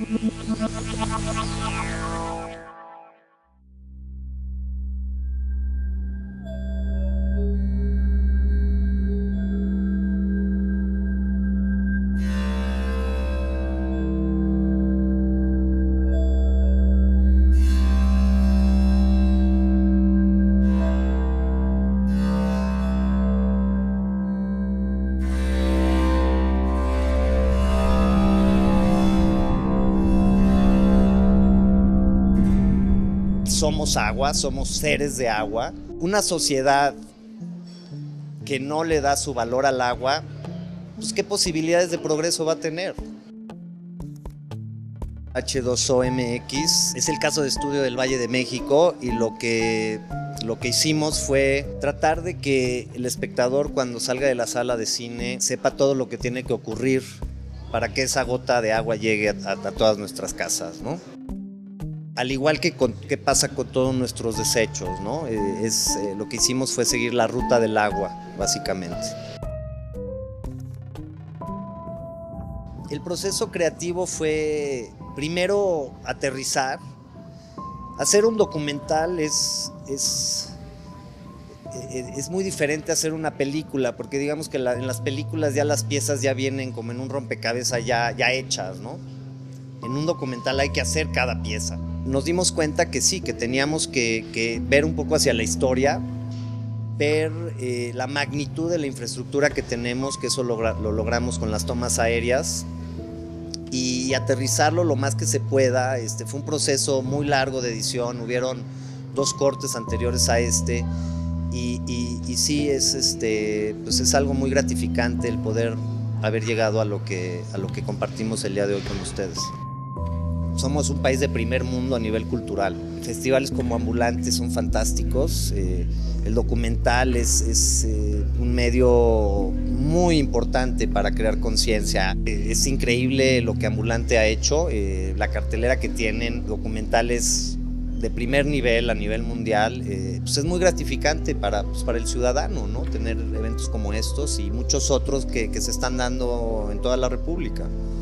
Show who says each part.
Speaker 1: Somos agua, somos seres de agua. Una sociedad que no le da su valor al agua, pues ¿qué posibilidades de progreso va a tener? H2OMX es el caso de estudio del Valle de México y lo que hicimos fue tratar de que el espectador cuando salga de la sala de cine sepa todo lo que tiene que ocurrir para que esa gota de agua llegue a todas nuestras casas, ¿no? Al igual que pasa con todos nuestros desechos, ¿no? Lo que hicimos fue seguir la ruta del agua, básicamente. El proceso creativo fue, primero, aterrizar. Hacer un documental es muy diferente a hacer una película, porque digamos que en las películas ya las piezas ya vienen como en un rompecabezas ya hechas, ¿no? En un documental hay que hacer cada pieza. Nos dimos cuenta que sí, que teníamos que ver un poco hacia la historia, ver la magnitud de la infraestructura que tenemos, que eso lo logramos con las tomas aéreas, y aterrizarlo lo más que se pueda. Fue un proceso muy largo de edición, hubieron 2 cortes anteriores a este, y sí, pues es algo muy gratificante el poder haber llegado a lo que compartimos el día de hoy con ustedes. Somos un país de primer mundo a nivel cultural. Festivales como Ambulante son fantásticos. El documental es un medio muy importante para crear conciencia. Es increíble lo que Ambulante ha hecho, la cartelera que tienen, documentales de primer nivel a nivel mundial. Pues es muy gratificante para el ciudadano, ¿no? Tener eventos como estos y muchos otros que se están dando en toda la República.